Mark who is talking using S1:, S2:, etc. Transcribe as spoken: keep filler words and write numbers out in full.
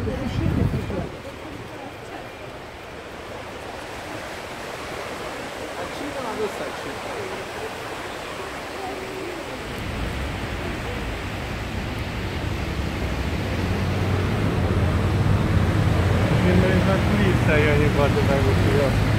S1: cinema dove sta il cinema?
S2: Mi sembra il turista io ogni volta da questo